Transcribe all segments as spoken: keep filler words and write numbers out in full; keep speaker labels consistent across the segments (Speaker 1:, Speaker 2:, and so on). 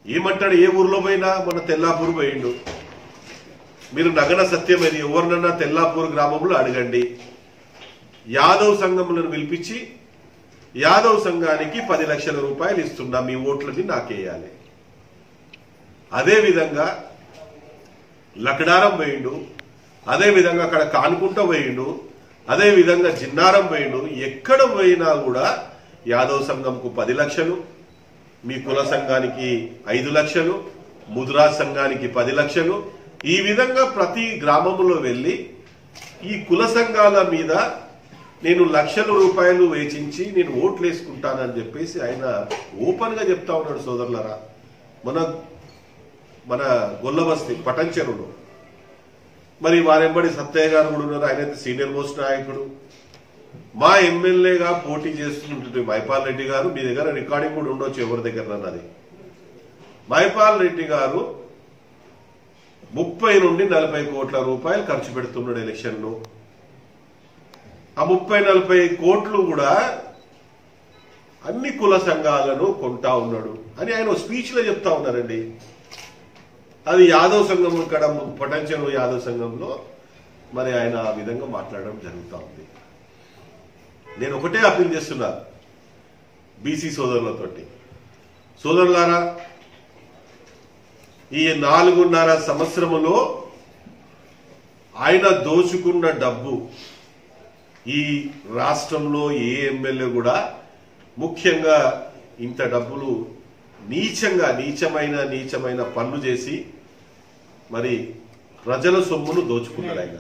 Speaker 1: ఏమంటాడు? ఏ ఊర్లో పోయినా మన తెల్లాపూర్ పోయిండు. మీరు నగన సత్యం అది ఎవరినన్నా తెల్లాపూర్ గ్రామంలో అడగండి. యాదవ్ సంఘములను పిలిపించి యాదవ్ సంఘానికి పది లక్షల రూపాయలు ఇస్తున్నా, మీ ఓట్లని నాకేయాలి. అదేవిధంగా లకడారం పోయిండు, అదేవిధంగా అక్కడ కానుకుంట పోయిండు, అదేవిధంగా జిన్నారం పోయిండు. ఎక్కడ పోయినా కూడా యాదవ్ సంఘంకు పది లక్షలు, మీ కుల సంఘానికి ఐదు లక్షలు, ముద్రా సంఘానికి పది లక్షలు. ఈ విధంగా ప్రతి గ్రామంలో వెళ్లి ఈ కుల సంఘాల మీద నేను లక్షల రూపాయలు వేచించి నేను ఓట్లు వేసుకుంటానని చెప్పేసి ఆయన ఓపెన్ గా చెప్తా ఉన్నాడు. సోదరులరా, మన మన గొల్లబస్తి పటంచెరులో మరి వారెంబడి సత్తయ్య గారు కూడా ఉన్నారు. ఆయన సీనియర్ మోస్ట్ నాయకుడు. మా ఎమ్మెల్యేగా పోటీ చేస్తుంటుంది మైపాల్ రెడ్డి గారు. మీ దగ్గర రికార్డింగ్ కూడా ఉండొచ్చు ఎవరి దగ్గర అన్నది. మైపాల్ రెడ్డి గారు ముప్పై నుండి నలభై కోట్ల రూపాయలు ఖర్చు పెడుతున్నాడు ఎలక్షన్ లో. ఆ ముప్పై నలభై కోట్లు కూడా అన్ని కుల సంఘాలను కొంటా ఉన్నాడు అని ఆయన స్పీచ్ లో చెప్తా ఉన్నారండి. అది యాదవ్ సంఘం ఇక్కడ పటంచెరు యాదవ్ సంఘంలో మరి ఆయన ఆ విధంగా మాట్లాడడం జరుగుతూ ఉంది. నేను ఒకటే అప్పీల్ చేస్తున్నా బీసీ సోదరులతోటి, సోదరులారా, ఈ నాలుగున్నర సంవత్సరములో ఆయన దోచుకున్న డబ్బు ఈ రాష్ట్రంలో ఏ ఎమ్మెల్యే కూడా ముఖ్యంగా ఇంత డబ్బులు నీచంగా నీచమైన నీచమైన పనులు చేసి మరి ప్రజల సొమ్మును దోచుకున్నాడు ఆయన.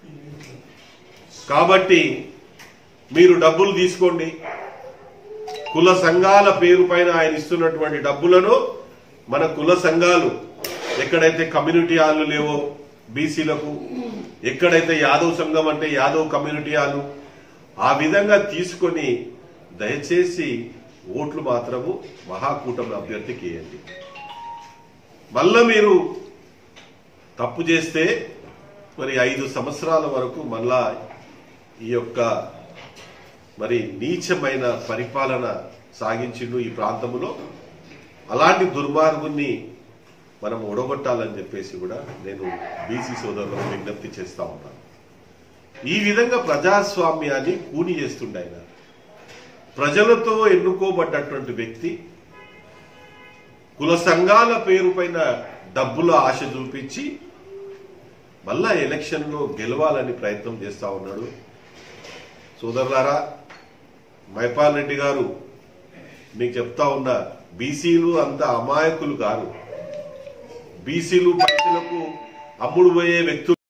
Speaker 1: కాబట్టి మీరు డబ్బులు తీసుకోండి. కుల సంఘాల పేరు పైన ఆయన ఇస్తున్నటువంటి డబ్బులను మన కుల సంఘాలు ఎక్కడైతే కమ్యూనిటీ హాళ్ళు లేవో బీసీలకు, ఎక్కడైతే యాదవ్ సంఘం అంటే యాదవ్ కమ్యూనిటీ హాలు, ఆ విధంగా తీసుకొని దయచేసి ఓట్లు మాత్రము మహాకూటమి అభ్యర్థికి వేయండి. మళ్ళా మీరు తప్పు చేస్తే మరి ఐదు సంవత్సరాల వరకు మళ్ళా ఈ యొక్క మరి నీచమైన పరిపాలన సాగించిండు ఈ ప్రాంతంలో. అలాంటి దుర్మార్గుని మనం ఓడగొట్టాలని చెప్పేసి కూడా నేను బీసీ సోదరులకు విజ్ఞప్తి చేస్తా ఉన్నాను. ఈ విధంగా ప్రజాస్వామ్యాన్ని కూని చేస్తుండే ఆయన. ప్రజలతో ఎన్నుకోబడ్డటువంటి వ్యక్తి కుల సంఘాల పేరు పైన డబ్బుల ఆశ చూపించి మళ్ళా ఎలక్షన్ లో గెలవాలని ప్రయత్నం చేస్తా ఉన్నాడు. సోదరులారా, మైపాల్ రెడ్డి గారు మీకు చెప్తా ఉన్నా, బీసీలు అంత అమాయకులు కాదు. బీసీలు పైసలకు అమ్ముడు పోయే వ్యక్తులు